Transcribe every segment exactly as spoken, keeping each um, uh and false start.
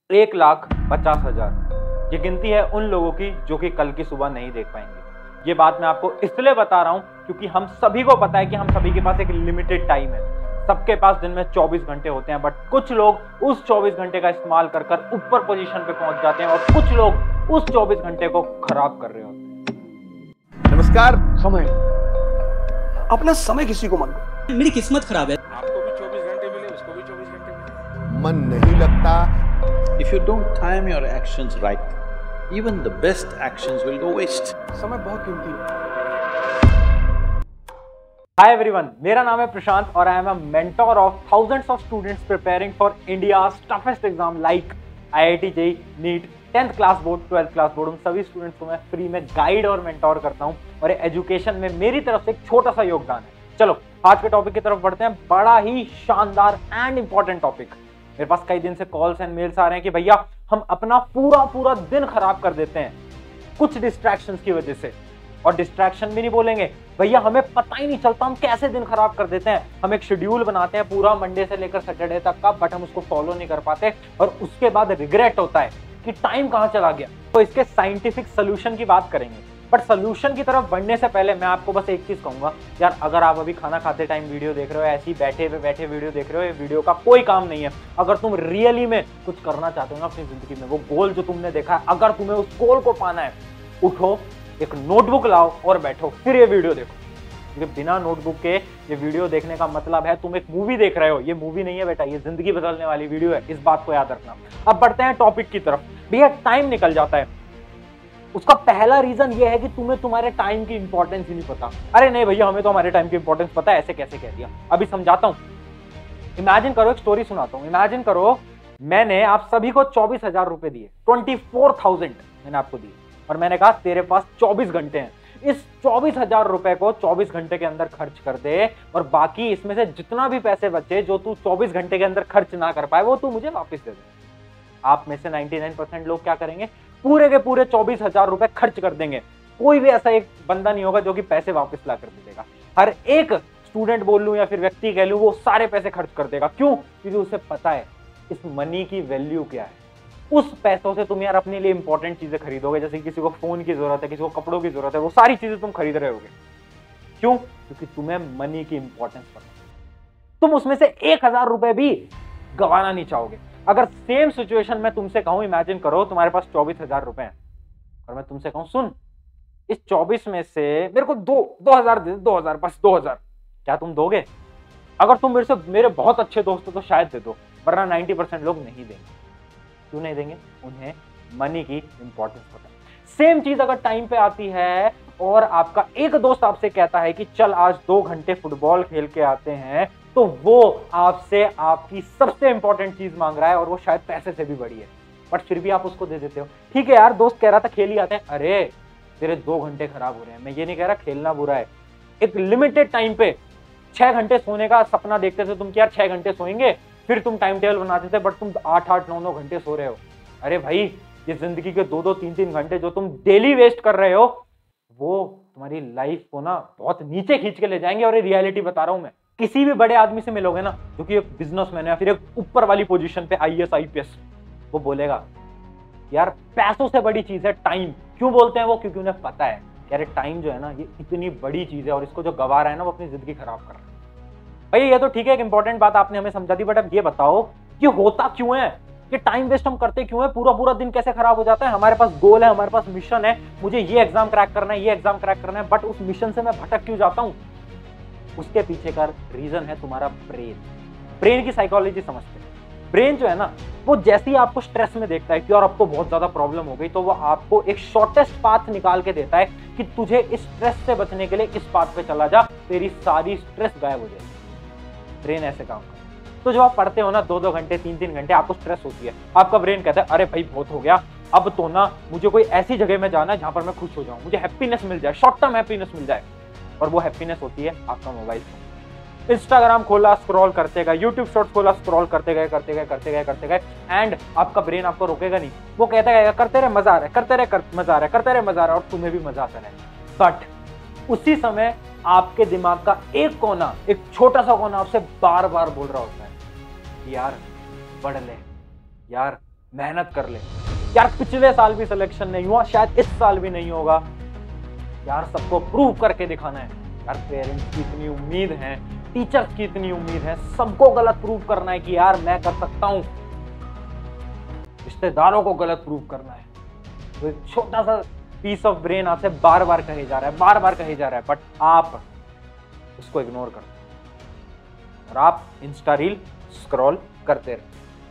एक लाख पचास हजार। ये गिनती है उन लोगों की जो कि कल की सुबह नहीं देख पाएंगे। ये बात मैं आपको इसलिए बता रहा हूं क्योंकि हम सभी को पता है कि हम सभी के पास एक लिमिटेड टाइम है। सबके पास दिन में चौबीस घंटे होते हैं, बट कुछ लोग उस चौबीस घंटे का इस्तेमाल कर कर ऊपर पोजीशन पे पहुंच जाते हैं और कुछ लोग उस चौबीस घंटे को खराब कर रहे होते हैं। नमस्कार। समय, अपना समय किसी को मत दो। मेरी किस्मत खराब है। आपको भी चौबीस घंटे मिले, उसको भी चौबीस घंटे मिले। मन नहीं लगता। If you don't time your actions right, even the best actions will go waste. समय बहुत कीमती है। हाय एवरीवन, मेरा नाम है प्रशांत और I am a mentor of thousands of students preparing for India's toughest exam like IIT JEE, NEET, tenth class board, twelfth class board. उन सभी स्टूडेंट्स को मैं फ्री में गाइड और मेंटोर करता हूं और एजुकेशन में मेरी तरफ से एक छोटा सा योगदान है। चलो आज के टॉपिक की तरफ बढ़ते हैं। बड़ा ही शानदार एंड इंपॉर्टेंट टॉपिक। मेरे पास कई दिन से कॉल्स एंड मेल्स आ रहे हैं कि भैया हम अपना पूरा पूरा दिन खराब कर देते हैं कुछ डिस्ट्रैक्शंस की वजह से। और डिस्ट्रैक्शन भी नहीं बोलेंगे भैया, हमें पता ही नहीं चलता हम कैसे दिन खराब कर देते हैं। हम एक शेड्यूल बनाते हैं पूरा मंडे से लेकर सैटरडे तक का, बट हम उसको फॉलो नहीं कर पाते और उसके बाद रिग्रेट होता है कि टाइम कहां चला गया। तो इसके साइंटिफिक सोल्यूशन की बात करेंगे, बट सोल्यूशन की तरफ बढ़ने से पहले मैं आपको बस एक चीज कहूंगा यार, अगर आप अभी खाना खाते टाइम वीडियो देख रहे हो, ऐसे ही बैठे हुए बैठे वीडियो देख रहे हो, ये वीडियो का कोई काम नहीं है। अगर तुम रियली में कुछ करना चाहते हो ना अपनी जिंदगी में, वो गोल जो तुमने देखा है, अगर तुम्हें उस गोल को पाना है, उठो, एक नोटबुक लाओ और बैठो, फिर ये वीडियो देखो। क्योंकि बिना नोटबुक के ये वीडियो देखने का मतलब है तुम एक मूवी देख रहे हो। ये मूवी नहीं है बेटा, ये जिंदगी बदलने वाली वीडियो है, इस बात को याद रखना। अब बढ़ते हैं टॉपिक की तरफ। भैया टाइम निकल जाता है, उसका पहला रीजन ये है कि तुम्हें तुम्हारे टाइम की इंपॉर्टेंस ही नहीं पता। अरे नहीं भैया, हमें तो हमारे टाइम की इंपॉर्टेंस पता है, ऐसे कैसे कह दिया। अभी समझाता हूं। इमेजिन करो, एक स्टोरी सुनाता हूं। इमेजिन करो मैंने आप सभी को चौबीस हजार रुपए दिए, ट्वेंटी फोर थाउजेंड मैंने आपको दिए और मैंने कहा तेरे पास चौबीस घंटे हैं, इस चौबीस हजार रुपए को चौबीस घंटे के अंदर खर्च कर दे और बाकी इसमें से जितना भी पैसे बचे जो तू चौबीस घंटे के अंदर खर्च ना कर पाए वो तू मुझे वापस दे दे। आप में से निन्यानवे परसेंट लोग क्या करेंगे, पूरे के पूरे चौबीस हजार रुपए खर्च कर देंगे। कोई भी ऐसा एक बंदा नहीं होगा जो कि पैसे वापस ला कर दे देगा। हर एक स्टूडेंट बोल लूं या फिर व्यक्ति कह लूं, वो सारे पैसे खर्च कर देगा। क्यों? क्योंकि उसे पता है इस मनी की वैल्यू क्या है। उस पैसों से तुम यार अपने लिए इंपॉर्टेंट चीजें खरीदोगे, जैसे किसी को फोन की जरूरत है, किसी को कपड़ों की जरूरत है, वो सारी चीजें तुम खरीद रहे होगे। क्यों? क्योंकि तुम्हें मनी की इंपॉर्टेंस पता है। तुम उसमें से एक हजार रुपए भी गंवाना नहीं चाहोगे। अगर सेम सिचुएशन में तुमसे कहूं, इमेजिन करो तुम्हारे पास चौबीस हजार रुपए हैं और मैं तुमसे कहूं सुन, इस चौबीस में से मेरे को दो दो हजार दे, दो हजार बस दो हजार, क्या तुम दोगे? अगर तुम मेरे से मेरे बहुत अच्छे दोस्त हो तो शायद दे दो, वरना नाइन्टी परसेंट लोग नहीं देंगे। क्यों नहीं देंगे? उन्हें मनी की इंपॉर्टेंस पता है। सेम चीज अगर टाइम पे आती है और आपका एक दोस्त आपसे कहता है कि चल आज दो घंटे फुटबॉल खेल के आते हैं, तो वो आपसे आपकी सबसे इंपॉर्टेंट चीज मांग रहा है और वो शायद पैसे से भी बड़ी है, बट फिर भी आप उसको दे देते हो। ठीक है यार, दोस्त कह रहा था खेल ही आते हैं। अरे तेरे दो घंटे खराब हो रहे हैं। मैं ये नहीं कह रहा खेलना बुरा है। एक लिमिटेड टाइम पे छह घंटे सोने का सपना देखते थे तुम कि यार छह घंटे सोएंगे, फिर तुम टाइम टेबल बनाते थे, बट तुम आठ आठ नौ नौ घंटे सो रहे हो। अरे भाई, ये जिंदगी के दो दो तीन तीन घंटे जो तुम डेली वेस्ट कर रहे हो, वो तुम्हारी लाइफ को ना बहुत नीचे खींच के ले जाएंगे। और ये रियलिटी बता रहा हूं मैं। किसी भी बड़े आदमी से मिलोगे ना जो कि एक बिजनेसमैन है या फिर एक ऊपर वाली पोजीशन पे आईएएस आईपीएस, वो बोलेगा यार पैसों से बड़ी चीज है टाइम। क्यों बोलते हैं वो? क्योंकि उन्हें पता है यार टाइम जो है ना, ये इतनी बड़ी चीज है और इसको जो गवा रहा है ना, वो अपनी जिंदगी खराब कर रहा है। भाई ये तो ठीक है, एक इंपॉर्टेंट बात आपने हमें समझा दी, बट अब ये बताओ ये होता क्यों है? कि टाइम वेस्ट हम करते क्यों है? पूरा पूरा दिन कैसे खराब हो जाता है? हमारे पास गोल है, हमारे पास मिशन है, मुझे ये एग्जाम क्रैक करना है, ये एग्जाम क्रैक करना है, बट उस मिशन से मैं भटक क्यों जाता हूं? उसके पीछे का रीजन है तुम्हारा ब्रेन। ब्रेन की साइकोलॉजी समझते हैं। ब्रेन जो है ना, वो जैसे ही आपको स्ट्रेस में देखता है कि और आपको बहुत ज्यादा प्रॉब्लम हो गई, तो वो आपको एक शॉर्टेस्ट पाथ निकाल के देता है कि तुझे इस स्ट्रेस से बचने के लिए इस पाथ पे चला जा, तेरी सारी स्ट्रेस गायब हो जाएगी। ब्रेन ऐसे काम करता है। तो जब आप पढ़ते हो ना दो दो घंटे तीन तीन घंटे, आपको स्ट्रेस होती है, आपका ब्रेन कहता है अरे भाई बहुत हो गया, अब तो ना मुझे कोई ऐसी जगह में जाना है जहां पर मैं खुश हो जाऊं, मुझे हैप्पीनेस मिल जाए, शॉर्ट टर्म हैप्पीनेस मिल जाए। और वो हैप्पीनेस होती है आपका मोबाइल फोन। इंस्टाग्राम खोला, स्क्रॉल करते गए, यूट्यूब शॉर्ट्स खोला, स्क्रॉल करते गए करते गए करते गए करते गए एंड आपका ब्रेन आपको रोकेगा नहीं। वो कहता है करते रहे, मजा आ रहा है, करते रहे, मजा आ रहा है, करते रहे, मजा आ रहा है, और तुम्हें भी मजा आता रहे। बट उसी समय आपके दिमाग का एक कोना, एक छोटा सा कोना आपसे बार बार बोल रहा होता है यार बढ़ ले, यार मेहनत कर ले यार। पिछले साल भी सिलेक्शन नहीं हुआ, शायद इस साल भी नहीं होगा यार। सबको प्रूव करके दिखाना है यार। पेरेंट्स की इतनी उम्मीद है, टीचर्स की इतनी उम्मीद है, सबको गलत प्रूव करना है कि यार मैं कर सकता हूं। रिश्तेदारों को गलत प्रूव करना है। तो एक छोटा सा पीस ऑफ ब्रेन आपसे बार बार कहे जा रहा है, बार बार कहे जा रहा है, बट आप उसको इग्नोर करते हैं और आप इंस्टा रील स्क्रॉल करते रहते।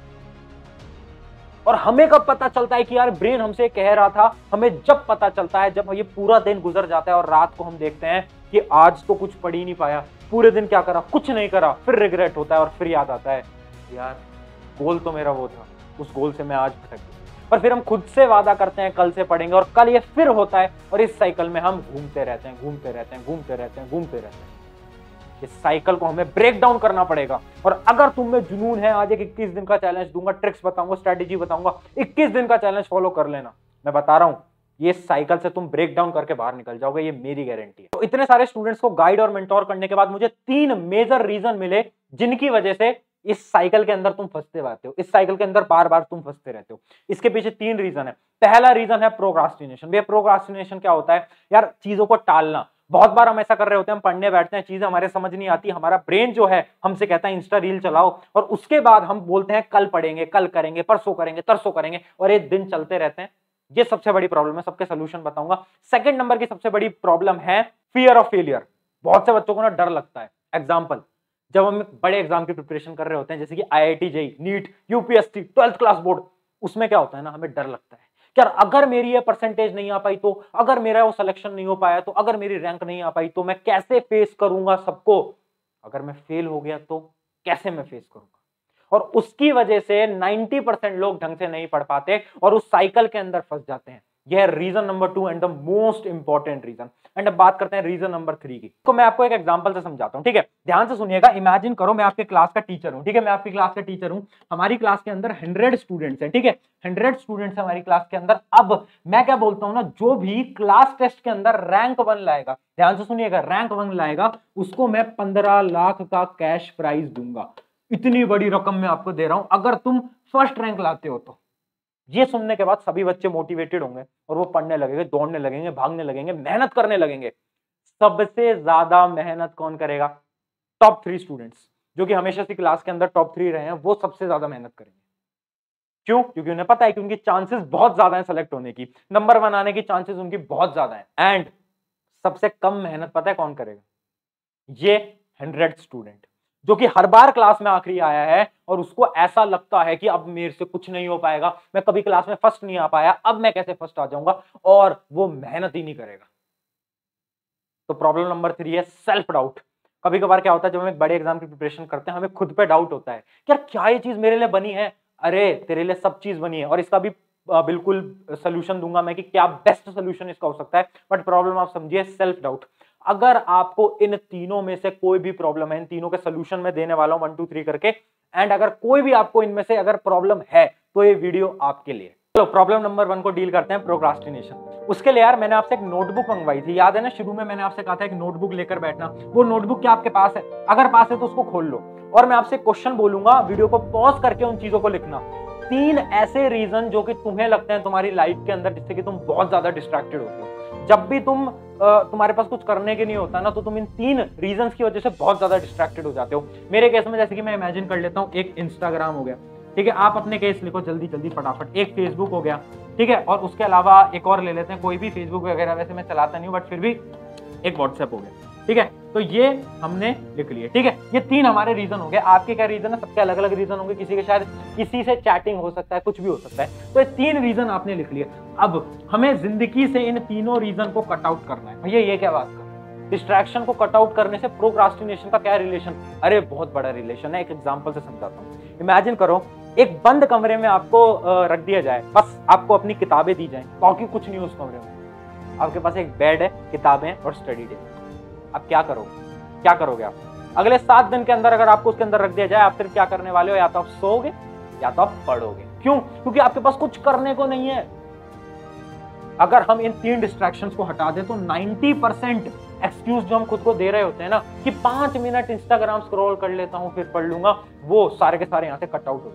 और हमें कब पता चलता है कि यार ब्रेन हमसे कह रहा था? हमें जब पता चलता है, जब ये पूरा दिन गुजर जाता है और रात को हम देखते हैं कि आज तो कुछ पढ़ ही नहीं पाया, पूरे दिन क्या करा, कुछ नहीं करा। फिर रिग्रेट होता है और फिर याद आता है यार गोल तो मेरा वो था, उस गोल से मैं आज भटक गया। और फिर हम खुद से वादा करते हैं कल से पढ़ेंगे और कल ये फिर होता है और इस साइकिल में हम घूमते रहते हैं घूमते रहते हैं घूमते रहते हैं घूमते रहते हैं। इस साइकिल को हमें ब्रेक डाउन करना पड़ेगा। और अगर तुम में जुनून है, आज एक इक्कीस दिन का चैलेंज दूंगा, ट्रिक्स बताऊंगा, स्ट्रेटेजी बताऊंगा, इक्कीस दिन का चैलेंज फॉलो कर लेना। मैं बता रहा हूं ये साइकिल से तुम ब्रेक डाउन करके बाहर निकल जाओगे, ये मेरी गारंटी है। तो इतने सारे स्टूडेंट्स को गाइड और मेंटोर करने के बाद मुझे तीन मेजर रीजन मिले जिनकी वजह से इस साइकिल के अंदर तुम फंसते रहते हो, इस साइकिल के अंदर बार बार तुम फंसते रहते हो। इसके पीछे तीन रीजन है। पहला रीजन है प्रोक्रास्टिनेशन। भैया प्रोक्रास्टिनेशन क्या होता है? यार चीजों को टालना। बहुत बार हम ऐसा कर रहे होते हैं, हम पढ़ने बैठते हैं, चीजें हमारे समझ नहीं आती, हमारा ब्रेन जो है हमसे कहता है इंस्टा रील चलाओ, और उसके बाद हम बोलते हैं कल पढ़ेंगे, कल करेंगे, परसों करेंगे, तरसों करेंगे, और ये दिन चलते रहते हैं। ये सबसे बड़ी प्रॉब्लम है, सबके सोल्यूशन बताऊंगा। सेकंड नंबर की सबसे बड़ी प्रॉब्लम है फियर ऑफ फेलियर। बहुत से बच्चों को ना डर लगता है। एग्जाम्पल, जब हम बड़े एग्जाम की प्रिपरेशन कर रहे होते हैं, जैसे कि I I T JEE, NEET, UPSC, twelfth class board, उसमें क्या होता है ना, हमें डर लगता है कि यार अगर मेरी ये परसेंटेज नहीं आ पाई तो, अगर मेरा वो सिलेक्शन नहीं हो पाया तो, अगर मेरी रैंक नहीं आ पाई तो मैं कैसे फेस करूंगा सबको? अगर मैं फेल हो गया तो कैसे मैं फेस करूंगा? और उसकी वजह से नब्बे परसेंट लोग ढंग से नहीं पढ़ पाते और उस साइकिल के अंदर फंस जाते हैं। यह reason number two and the most important reason. And अब बात करते हैं रीजन नंबर थ्री की। तो मैं आपको एक एग्जांपल से समझाता हूं, ठीक है? ध्यान से सुनिएगा। इमेजिन करो मैं आपके क्लास का टीचर हूं, ठीक है? मैं आपकी क्लास का टीचर हूं। हमारी क्लास के अंदर हंड्रेड स्टूडेंट्स हैं, ठीक है? हंड्रेड स्टूडेंट्स हमारी क्लास के अंदर। अब मैं क्या बोलता हूं ना, जो भी क्लास टेस्ट के अंदर रैंक वन लाएगा, ध्यान से सुनिएगा, रैंक वन लाएगा, उसको मैं पंद्रह लाख का कैश प्राइज दूंगा। इतनी बड़ी रकम मैं आपको दे रहा हूं अगर तुम फर्स्ट रैंक लाते हो तो। ये सुनने के बाद सभी बच्चे मोटिवेटेड होंगे और वो पढ़ने लगेंगे, दौड़ने लगेंगे, भागने लगेंगे, मेहनत करने लगेंगे। सबसे ज्यादा मेहनत कौन करेगा? टॉप थ्री स्टूडेंट्स, जो कि हमेशा से क्लास के अंदर टॉप थ्री रहे हैं, वो सबसे ज्यादा मेहनत करेंगे। क्यों? क्योंकि उन्हें पता है कि उनकी चांसेस बहुत ज्यादा हैं सेलेक्ट होने की, नंबर वन आने की चांसेस उनकी बहुत ज्यादा हैं। एंड सबसे कम मेहनत पता है कौन करेगा? ये हंड्रेड स्टूडेंट, जो कि हर बार क्लास में आखिरी आया है और उसको ऐसा लगता है कि अब मेरे से कुछ नहीं हो पाएगा, मैं कभी क्लास में फर्स्ट नहीं आ पाया, अब मैं कैसे फर्स्ट आ जाऊंगा, और वो मेहनत ही नहीं करेगा। तो प्रॉब्लम नंबर थ्री है सेल्फ डाउट। कभी कभार क्या होता है, जब हम एक बड़े एग्जाम की प्रिपरेशन करते हैं, हमें खुद पे डाउट होता है कि यार क्या ये चीज मेरे लिए बनी है? अरे तेरे लिए सब चीज बनी है, और इसका भी बिल्कुल सोल्यूशन दूंगा मैं कि क्या बेस्ट सोल्यूशन इसका हो सकता है। बट प्रॉब्लम आप समझिए सेल्फ डाउट। अगर आपको इन तीनों में से कोई भी प्रॉब्लम है, इन तीनों के सोल्यूशन में देने वाला हूं वन टू थ्री करके, एंड अगर कोई भी आपको इनमें से अगर प्रॉब्लम है तो ये वीडियो आपके लिए। चलो प्रॉब्लम नंबर वन को डील करते हैं, प्रोक्रास्टिनेशन। उसके लिए यार मैंने आपसे एक नोटबुक मंगवाई थी, याद है ना? शुरू में मैंने आपसे कहा था एक नोटबुक लेकर बैठना। वो नोटबुक क्या आपके पास है? अगर पास है तो उसको खोल लो, और मैं आपसे क्वेश्चन बोलूंगा, वीडियो को पॉज करके उन चीजों को लिखना। तीन ऐसे रीजन जो कि तुम्हें लगते हैं तुम्हारी लाइफ के अंदर जिससे कि तुम बहुत ज्यादा डिस्ट्रैक्टेड होते हो। जब भी तुम तुम्हारे पास कुछ करने के नहीं होता ना, तो तुम इन तीन रीजंस की वजह से बहुत ज्यादा डिस्ट्रैक्टेड हो जाते हो। मेरे केस में जैसे कि मैं इमेजिन कर लेता हूँ, एक इंस्टाग्राम हो गया, ठीक है? आप अपने केस लिखो जल्दी जल्दी फटाफट। एक फेसबुक हो गया, ठीक है? और उसके अलावा एक और ले लेते हैं, कोई भी, फेसबुक वगैरह वैसे मैं चलाता नहीं हूँ, बट फिर भी एक व्हाट्सएप हो गया, ठीक है? तो ये हमने लिख लिए, ठीक है? ये तीन हमारे रीजन हो गए। आपके क्या रीजन है? सबके अलग अलग रीजन होंगे, किसी के शायद किसी से चैटिंग हो सकता है, कुछ भी हो सकता है। तो ये तीन रीजन आपने लिख लिए। अब हमें जिंदगी से इन तीनों रीजन को कट आउट करना है। भैया ये क्या बात कर, डिस्ट्रैक्शन को कट आउट करने से प्रोक्रास्टिनेशन का क्या रिलेशन? अरे बहुत बड़ा रिलेशन है। एक एग्जांपल से समझाता हूँ। इमेजिन करो एक बंद कमरे में आपको रख दिया जाए, बस आपको अपनी किताबें दी जाए, बाकी कुछ नहीं उस कमरे में। आपके पास एक बेड है, किताबें और स्टडी टेबल। आप क्या करोगे? क्या करोगे आप? अगले सात दिन के अंदर अगर आपको उसके अंदर रख दिया जाए, आप फिर क्या करने वाले हो? या तो आप सोओगे या तो आप पढ़ोगे। क्यों? क्योंकि आपके पास कुछ करने को नहीं है। अगर हम इन तीन डिस्ट्रैक्शंस को हटा दें तो नब्बे परसेंट एक्सक्यूज जो हम खुद को दे रहे होते हैं ना, कि पांच मिनट इंस्टाग्राम स्क्रॉल कर लेता हूं फिर पढ़ लूंगा, वो सारे के सारे यहां से कट आउट हो जाएंगे।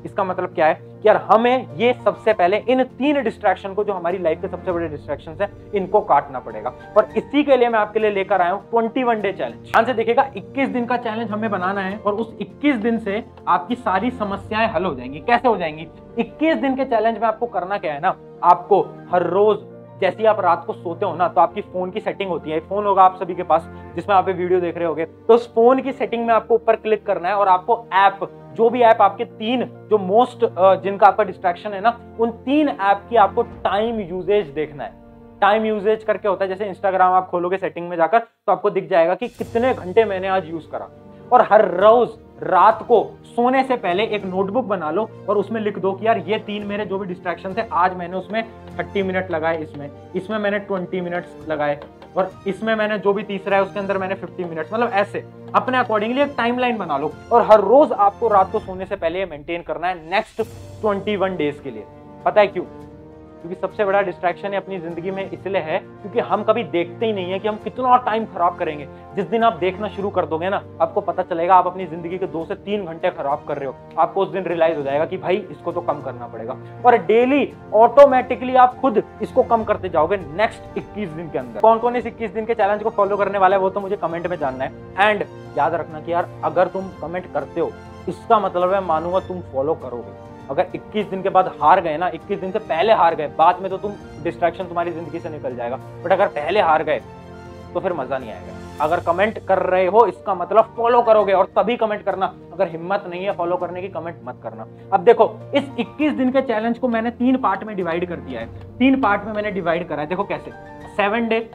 इसका मतलब क्या है कि यार हमें ये सबसे पहले इन तीन डिस्ट्रैक्शन को, जो हमारी लाइफ के सबसे बड़े डिस्ट्रैक्शन है, इनको काटना पड़ेगा। और इसी के लिए मैं आपके लिए लेकर आया हूँ ट्वेंटी वन डे चैलेंज। ध्यान से देखिएगा, इक्कीस दिन का चैलेंज हमें बनाना है और उस इक्कीस दिन से आपकी सारी समस्याएं हल हो जाएंगी। कैसे हो जाएंगी? इक्कीस दिन के चैलेंज में आपको करना क्या है ना, आपको हर रोज जैसे आप रात को सोते हो ना, तो आपकी फोन की सेटिंग होती है, फोन होगा आप सभी के पास जिसमें आप वीडियो देख रहे होगे, तो उस फोन की सेटिंग में आपको ऊपर क्लिक करना है और आपको ऐप, जो भी ऐप आपके तीन जो मोस्ट जिनका आपका डिस्ट्रैक्शन है ना, उन तीन ऐप की आपको टाइम यूजेज देखना है। टाइम यूजेज करके होता है, जैसे इंस्टाग्राम आप खोलोगे सेटिंग में जाकर तो आपको दिख जाएगा कि कितने घंटे मैंने आज यूज करा। और हर रोज रात को सोने से पहले एक नोटबुक बना लो और उसमें लिख दो कि यार ये तीन मेरे जो भी डिस्ट्रैक्शन थे, आज मैंने उसमें तीस मिनट लगाए, इसमें इसमें मैंने बीस मिनट्स लगाए, और इसमें मैंने जो भी तीसरा है उसके अंदर मैंने पचास मिनट्स, मतलब ऐसे अपने अकॉर्डिंगली एक टाइमलाइन बना लो। और हर रोज आपको रात को सोने से पहले मेंटेन करना है नेक्स्ट इक्कीस डेज के लिए। पता है क्यों? क्योंकि सबसे बड़ा डिस्ट्रैक्शन है अपनी जिंदगी में इसलिए है क्योंकि हम कभी देखते ही नहीं है कि हम कितना टाइम खराब करेंगे। जिस दिन आप देखना शुरू कर दोगे ना, आपको पता चलेगा आप अपनी जिंदगी के दो से तीन घंटे खराब कर रहे हो। आपको उस दिन रियलाइज हो जाएगा कि भाई इसको तो कम करना पड़ेगा, और डेली ऑटोमेटिकली आप खुद इसको कम करते जाओगे नेक्स्ट इक्कीस दिन के अंदर। कौन कौन इस इक्कीस दिन के चैलेंज को फॉलो करने वाला है वो तो मुझे कमेंट में जानना है। एंड याद रखना कि यार अगर तुम कमेंट करते हो इसका मतलब है मानूंगा तुम फॉलो करोगे। अगर इक्कीस दिन के बाद हार गए ना, इक्कीस दिन से पहले हार गए, बाद में तो तुम डिस्ट्रैक्शन तुम्हारी जिंदगी से निकल जाएगा, बट अगर पहले हार गए तो फिर मजा नहीं आएगा। अगर कमेंट कर रहे हो इसका मतलब फॉलो करोगे, और तभी कमेंट करना। अगर हिम्मत नहीं है फॉलो करने की, कमेंट मत करना। अब देखो, इस इक्कीस दिन के चैलेंज को मैंने तीन पार्ट में डिवाइड कर दिया है। तीन पार्ट में मैंने डिवाइड करा है। देखो कैसे, seven day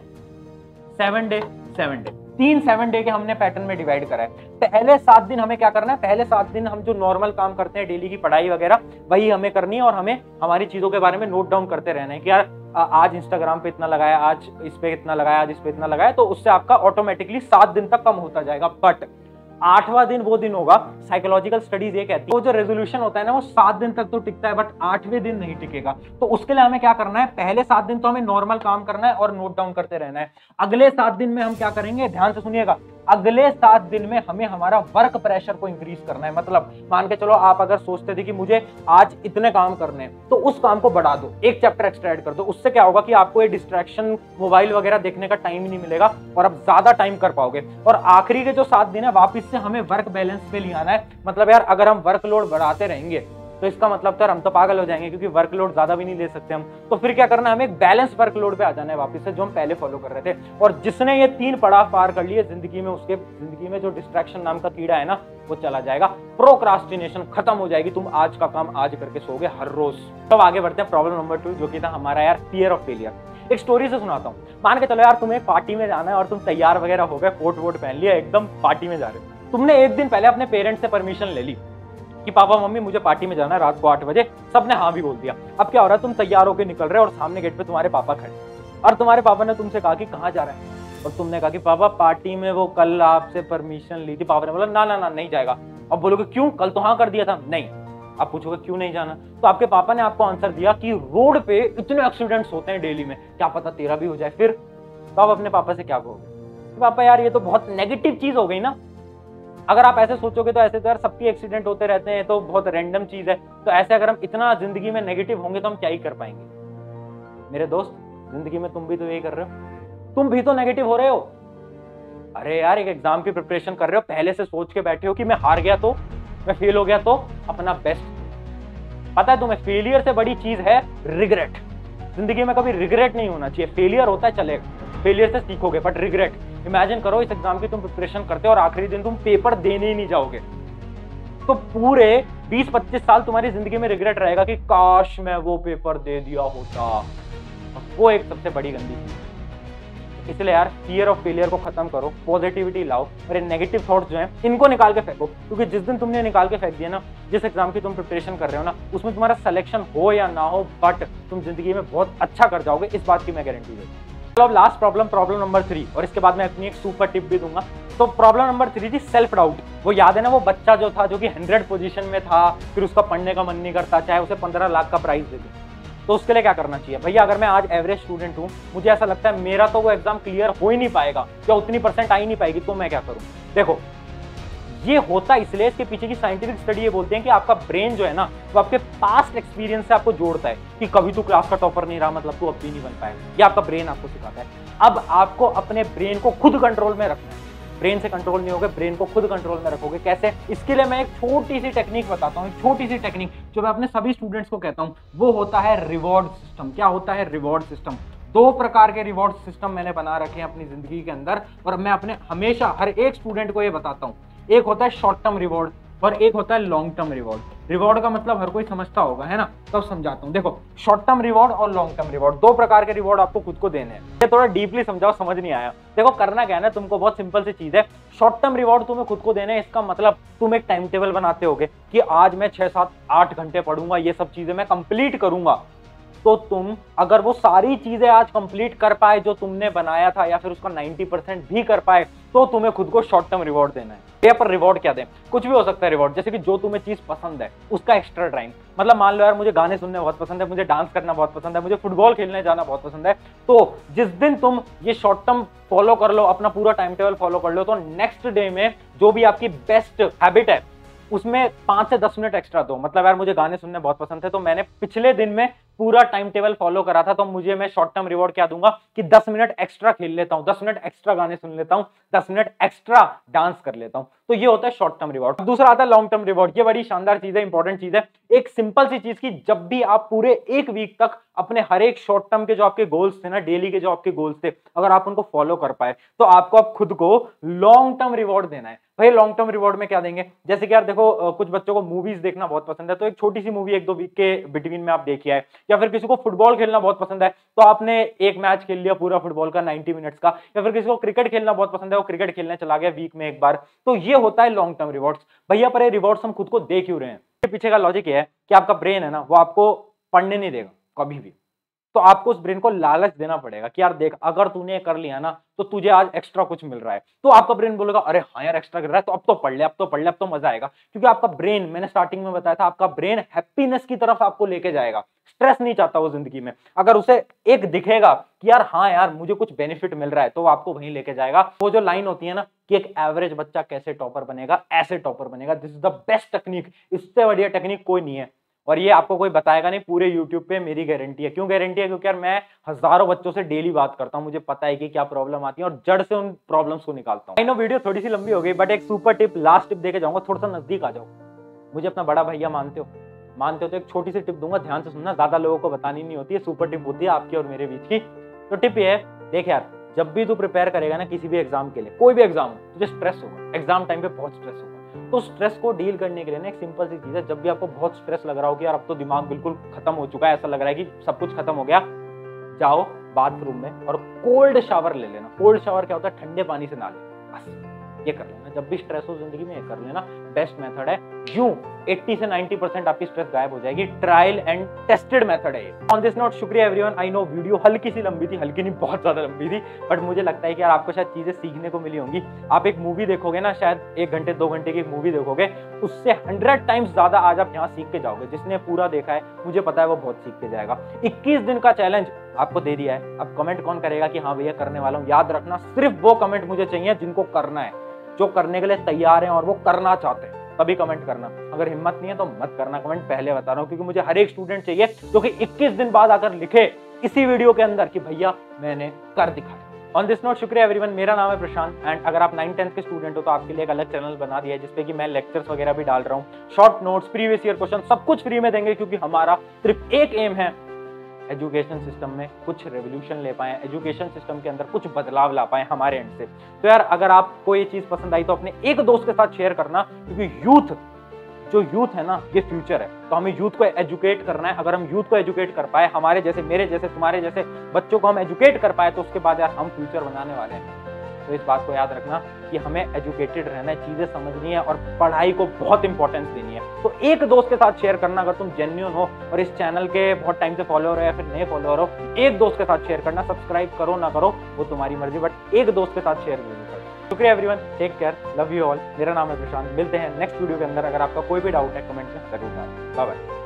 seven day seven day तीन सेवन डे के हमने पैटर्न में डिवाइड करा है। पहले सात दिन हमें क्या करना है? पहले सात दिन हम जो नॉर्मल काम करते हैं, डेली की पढ़ाई वगैरह, वही हमें करनी है, और हमें हमारी चीजों के बारे में नोट डाउन करते रहना है कि यार आज इंस्टाग्राम पे इतना लगाया, आज इस पे इतना लगाया, आज इस पे इतना लगाया, तो उससे आपका ऑटोमेटिकली सात दिन तक कम होता जाएगा। बट आठवां दिन वो दिन होगा, साइकोलॉजिकल स्टडीज ये कहती है वो जो रेजोल्यूशन होता है ना, वो सात दिन तक तो टिकता है, बट आठवें दिन नहीं टिकेगा। तो उसके लिए हमें क्या करना है? पहले सात दिन तो हमें नॉर्मल काम करना है और नोट डाउन करते रहना है। अगले सात दिन में हम क्या करेंगे? ध्यान से सुनिएगा, अगले सात दिन में हमें हमारा वर्क प्रेशर को इंक्रीज करना है। मतलब मान के चलो आप अगर सोचते थे कि मुझे आज इतने काम करने हैं, तो उस काम को बढ़ा दो, एक चैप्टर एक्स्ट्रा ऐड कर दो। उससे क्या होगा कि आपको ये डिस्ट्रैक्शन, मोबाइल वगैरह देखने का टाइम ही नहीं मिलेगा और आप ज्यादा टाइम कर पाओगे। और आखिरी के जो सात दिन है वापिस से हमें वर्क बैलेंस पे ले आना है। मतलब यार अगर हम वर्कलोड बढ़ाते रहेंगे तो इसका मतलब तो हम तो पागल हो जाएंगे, क्योंकि वर्कलोड ज्यादा भी नहीं ले सकते हम। तो फिर क्या करना है? हमें एक बैलेंस वर्कलोड पे आ जाना है वापस से, जो हम पहले फॉलो कर रहे थे। और जिसने ये तीन पड़ाव पार कर लिए जिंदगी में, उसके जिंदगी में जो डिस्ट्रैक्शन नाम का कीड़ा है ना, वो चला जाएगा। प्रोक्रास्टिनेशन खत्म हो जाएगी। तुम आज का काम आज करके सोओगे हर रोज। तो अब आगे बढ़ते हैं प्रॉब्लम नंबर टू, जो कि था हमारा यार फियर ऑफ फेलियर। एक स्टोरी से सुनाता हूँ। मान के चलो यार तुम्हें पार्टी में जाना है और तुम तैयार वगैरह हो गए, कोट वोट पहन लिया, एकदम पार्टी में जा रहे हो। तुमने एक दिन पहले अपने पेरेंट्स से परमिशन ले ली कि पापा मम्मी मुझे पार्टी में जाना है रात को आठ बजे। सबने हाँ भी बोल दिया। अब क्या हो रहा है? तुम तैयार होकर निकल रहे हो और सामने गेट पे तुम्हारे पापा खड़े, और तुम्हारे पापा ने तुमसे कहा कि कहाँ जा रहे हैं, और तुमने कहा कि पापा पार्टी में, वो कल आपसे परमिशन ली थी। पापा ने बोला ना ना ना नहीं जाएगा। अब बोलोगे क्यों? कल तो हाँ कर दिया था। नहीं। आप पूछोगे क्यों नहीं जाना? तो आपके पापा ने आपको आंसर दिया कि रोड पे इतने एक्सीडेंट्स होते हैं डेली में, क्या पता तेरा भी हो जाए। फिर तो आप अपने पापा से क्या कहोगे? पापा यार ये तो बहुत नेगेटिव चीज हो गई ना। अगर आप ऐसे सोचोगे तो ऐसे तो यार सबके एक्सीडेंट होते रहते हैं, तो बहुत रैंडम चीज है। तो ऐसे अगर हम इतना जिंदगी में नेगेटिव होंगे तो हम क्या ही कर पाएंगे? मेरे दोस्त, जिंदगी में तुम भी तो यही कर रहे हो, तुम भी तो नेगेटिव हो रहे हो। अरे यार एक एग्जाम की प्रिपरेशन कर रहे हो, पहले से सोच के बैठे हो कि मैं हार गया तो, मैं फेल हो गया तो अपना बेस्ट। पता है तुम्हें फेलियर से बड़ी चीज है रिग्रेट। जिंदगी में कभी रिग्रेट नहीं होना चाहिए। फेलियर होता है चलेगा, फेलियर से सीखोगे, बट रिग्रेट। इमेजिन करो इस एग्जाम की तुम प्रिपरेशन करते हो और आखिरी दिन तुम पेपर देने ही नहीं जाओगे, तो पूरे बीस पच्चीस साल तुम्हारी जिंदगी में रिग्रेट रहेगा कि काश मैं वो पेपर दे दिया होता। वो एक सबसे बड़ी गंदी चीज। इसलिए यार फियर ऑफ फेलियर को खत्म करो, पॉजिटिविटी लाओ, और ये नेगेटिव थॉट्स जो हैं इनको निकाल के फेंको। क्योंकि जिस दिन तुमने निकाल के फेंक दिया ना, जिस एग्जाम की तुम प्रिपरेशन कर रहे हो ना, उसमें तुम्हारा सिलेक्शन हो या ना हो, बट तुम जिंदगी में बहुत अच्छा कर जाओगे, इस बात की मैं गारंटी देता हूं। अब last problem, problem number three, और इसके बाद मैं अपनी एक सुपर टिप भी दूंगा। तो प्रॉब्लम नंबर थ्री थी सेल्फ डाउट। वो याद है ना, वो बच्चा जो था जो कि हंड्रेड पोजीशन में था, फिर उसका पढ़ने का मन नहीं करता, चाहे उसे पंद्रह लाख का प्राइस दे दे। तो उसके लिए क्या करना चाहिए? भैया अगर मैं आज एवरेज स्टूडेंट हूँ, मुझे ऐसा लगता है मेरा तो वो एग्जाम क्लियर हो ही नहीं पाएगा या उतनी परसेंट आ ही नहीं पाएगी, तो मैं क्या करूँ? देखो ये होता इसलिए, इसके पीछे की साइंटिफिक स्टडी ये बोलते हैं कि आपका ब्रेन जो है ना वो आपके पास्ट एक्सपीरियंस से आपको जोड़ता है कि कभी तू क्लास का टॉपर नहीं रहा मतलब तू अब भी नहीं बन पाया। ये आपका ब्रेन आपको सिखाता है। अब आपको अपने ब्रेन को खुद कंट्रोल में रखना है। ब्रेन से कंट्रोल नहीं होगा, ब्रेन को खुद कंट्रोल में रखोगे कैसे? इसके लिए मैं एक छोटी सी टेक्निक बताता हूँ, एक छोटी सी टेक्निक जो मैं अपने सभी स्टूडेंट्स को कहता हूँ, वो होता है रिवॉर्ड सिस्टम। क्या होता है? Reward system. दो प्रकार के रिवॉर्ड सिस्टम मैंने बना रखे हैं अपनी जिंदगी के अंदर और मैं अपने हमेशा हर एक स्टूडेंट को ये बताता हूँ। एक होता है शॉर्ट टर्म रिवॉर्ड और एक होता है लॉन्ग टर्म रिवॉर्ड। रिवॉर्ड का मतलब हर कोई समझता होगा, है ना? तब तो समझाता हूँ। देखो, शॉर्ट टर्म रिवॉर्ड और लॉन्ग टर्म रिवॉर्ड, दो प्रकार के रिवॉर्ड आपको खुद को देने हैं। ये थोड़ा डीपली समझाओ, समझ नहीं आया। देखो, करना क्या है ना, तुमको बहुत सिंपल सी चीज है। शॉर्ट टर्म रिवॉर्ड तुम्हें खुद को देने हैं, इसका मतलब तुम एक टाइम टेबल बनाते होगे कि आज मैं छह सात आठ घंटे पढ़ूंगा, ये सब चीजें मैं कंप्लीट करूंगा। तो तुम अगर वो सारी चीजें आज कंप्लीट कर पाए जो तुमने बनाया था, या फिर उसका नब्बे परसेंट भी कर पाए, तो तुम्हें खुद को शॉर्ट टर्म रिवॉर्ड देना है। ये पर रिवॉर्ड क्या दें? कुछ भी हो सकता है रिवॉर्ड, जैसे कि जो तुम्हें चीज पसंद है उसका एक्स्ट्रा टाइम। मतलब मान लो यार मुझे गाने सुनने बहुत पसंद है, मुझे डांस करना बहुत पसंद है, मुझे फुटबॉल खेलने जाना बहुत पसंद है, तो जिस दिन तुम ये शॉर्ट टर्म फॉलो कर लो, अपना पूरा टाइम टेबल फॉलो कर लो, तो नेक्स्ट डे में जो भी आपकी बेस्ट हैबिट है उसमें पांच से दस मिनट एक्स्ट्रा दो। मतलब यार मुझे गाने सुनने बहुत पसंद है, तो मैंने पिछले दिन में पूरा टाइम टेबल फॉलो करा था, तो मुझे मैं शॉर्ट टर्म रिवॉर्ड क्या दूंगा कि दस मिनट एक्स्ट्रा खेल लेता हूं, दस मिनट एक्स्ट्रा गाने सुन लेता हूं, दस मिनट एक्स्ट्रा डांस कर लेता हूं। तो ये होता है शॉर्ट टर्म रिवॉर्ड। दूसरा आता है लॉन्ग टर्म रिवॉर्ड। ये बड़ी शानदार चीज है, इंपॉर्टेंट चीज है। एक सिंपल सी चीज की जब भी आप पूरे एक वीक तक अपने हर एक शॉर्ट टर्म के जो आपके गोल्स थे ना, डेली के जो आपके गोल्स थे, अगर आप उनको फॉलो कर पाए तो आपको आप खुद को लॉन्ग टर्म रिवॉर्ड देना है। भाई लॉन्ग टर्म रिवॉर्ड में क्या देंगे? जैसे कि यार देखो, कुछ बच्चों को मूवीज देखना बहुत पसंद है, तो एक छोटी सी मूवी एक दो वीक के बिटवीन में आप देखिए है। या फिर किसी को फुटबॉल खेलना बहुत पसंद है, तो आपने एक मैच खेल लिया पूरा फुटबॉल का नब्बे मिनट्स का। या फिर किसी को क्रिकेट खेलना बहुत पसंद है, वो क्रिकेट खेलने चला गया वीक में एक बार। तो ये होता है लॉन्ग टर्म रिवॉर्ड्स। भैया पर ये रिवॉर्ड्स हम खुद को दे क्यों रहे हैं? इसके पीछे का लॉजिक ये है कि आपका ब्रेन है ना, वो आपको पढ़ने नहीं देगा कभी भी। तो आपको उस ब्रेन को लालच देना पड़ेगा कि यार देख, अगर तूने ये कर लिया ना तो तुझे आज एक्स्ट्रा कुछ मिल रहा है। तो आपका ब्रेन बोलेगा अरे हाँ यार एक्स्ट्रा कर रहा है, तो अब तो पढ़ ले, अब तो पढ़ ले, अब तो मजा आएगा। क्योंकि आपका ब्रेन, मैंने स्टार्टिंग में बताया था, आपका ब्रेन हैप्पीनेस की तरफ आपको लेके जाएगा। स्ट्रेस नहीं चाहता वो जिंदगी में। अगर उसे एक दिखेगा कि यार हाँ यार मुझे कुछ बेनिफिट मिल रहा है, तो वो आपको वहीं लेके जाएगा। वो जो लाइन होती है ना कि एक एवरेज बच्चा कैसे टॉपर बनेगा, ऐसे टॉपर बनेगा, this is the best technique. इससे बढ़िया टेक्निक कोई नहीं है और ये आपको कोई बताएगा नहीं पूरे यूट्यूब पे, मेरी गारंटी है। क्यों गारंटी है? क्योंकि यार मैं हजारों बच्चों से डेली बात करता हूं, मुझे पता है कि क्या प्रॉब्लम आती है और जड़ से उन प्रॉब्लम्स को निकालता हूं। आई नो वीडियो थोड़ी सी लंबी हो गई, बट एक सुपर टिप, लास्ट टिप देके जाऊंगा। थोड़ा सा नजदीक आ जाओ, मुझे अपना बड़ा भैया मानते हो मानते हो तो एक छोटी सी टिप दूंगा, ध्यान से सुनना। ज्यादा लोगों को बतानी नहीं होती है, सुपर टिप होती है आपकी और मेरे बीच की। तो टिप ये है, देख यार, जब भी तू प्रिपेयर करेगा ना किसी भी एग्जाम के लिए, कोई भी एग्जाम हो, तुझे स्ट्रेस होगा, एग्जाम टाइम पे बहुत स्ट्रेस होगा। तो स्ट्रेस को डील करने के लिए ना एक सिंपल सी चीज है, जब भी आपको बहुत स्ट्रेस लग रहा हो कि यार अब तो दिमाग बिल्कुल खत्म हो चुका है, ऐसा लग रहा है कि सब कुछ खत्म हो गया, जाओ बाथरूम में और कोल्ड शावर ले लेना। कोल्ड शावर क्या होता है? ठंडे पानी से नहा लेना, बस ये कर लेना। जब भी स्ट्रेस हो जिंदगी में, ये कर लेना, बेस्ट मेथड है। यूं अस्सी से नब्बे परसेंट आपकी स्ट्रेस गायब हो जाएगी। ट्रायल एंड टेस्टेड मेथड है ये। ऑन दिस नोट, शुक्रिया एवरीवन। आई नो वीडियो हल्की सी लंबी थी, हल्की नहीं बहुत ज्यादा लंबी थी, बट मुझे लगता है कि यार आपको शायद चीजें सीखने को मिली होंगी। आप एक मूवी देखोगे ना, शायद एक घंटे दो घंटे की एक मूवी देखोगे, उससे हंड्रेड टाइम्स ज्यादा आज आप यहाँ सीख के जाओगे। जिसने पूरा देखा है मुझे पता है वो बहुत सीख के जाएगा। इक्कीस दिन का चैलेंज आपको दे दिया है। अब कमेंट कौन करेगा कि हाँ भैया करने वाला हूँ? याद रखना, सिर्फ वो कमेंट मुझे चाहिए जिनको करना है, जो करने के लिए तैयार हैं और वो करना चाहते हैं, तभी कमेंट करना। अगर हिम्मत नहीं है तो मत करना कमेंट, पहले बता रहा हूं, क्योंकि मुझे हर एक स्टूडेंट चाहिए जो कि इक्कीस दिन बाद आकर लिखे इसी वीडियो के अंदर कि भैया मैंने कर दिखाया। ऑन दिस नोट, शुक्रिया एवरीवन। मेरा नाम है प्रशांत एंड अगर आप नाइन टेंथ के स्टूडेंट हो तो आपके लिए एक अलग चैनल बना दिया है जिसपे कि मैं लेक्चर्स वगैरह भी डाल रहा हूँ, short notes, previous year question, सब कुछ फ्री में देंगे, क्योंकि हमारा सिर्फ एक एम है, एजुकेशन सिस्टम में कुछ रेवोल्यूशन ले पाए, एजुकेशन सिस्टम के अंदर कुछ बदलाव ला पाए हमारे एंड से। तो यार अगर आपको ये चीज पसंद आई तो अपने एक दोस्त के साथ शेयर करना, क्योंकि यूथ, जो यूथ है ना, ये फ्यूचर है। तो हमें यूथ को एजुकेट करना है। अगर हम यूथ को एजुकेट कर पाए, हमारे जैसे, मेरे जैसे, तुम्हारे जैसे बच्चों को हम एजुकेट कर पाए, तो उसके बाद यार हम फ्यूचर बनाने वाले हैं। तो इस बात को याद रखना कि हमें एजुकेटेड रहना है, चीजें समझनी है और पढ़ाई को बहुत इंपॉर्टेंस देनी है। तो एक दोस्त के साथ शेयर करना, अगर तुम जेन्युइन हो और इस चैनल के बहुत टाइम से फॉलोअर हो या फिर नए फॉलोअर हो, एक दोस्त के साथ शेयर करना। सब्सक्राइब करो ना करो वो तुम्हारी मर्जी, बट एक दोस्त के साथ शेयर जरूर करो। शुक्रिया everyone, take care, love you all. मेरा नाम है प्रशांत, मिलते हैं नेक्स्ट वीडियो के अंदर। अगर आपका कोई भी डाउट है कमेंट में जरूर डालें। Bye bye.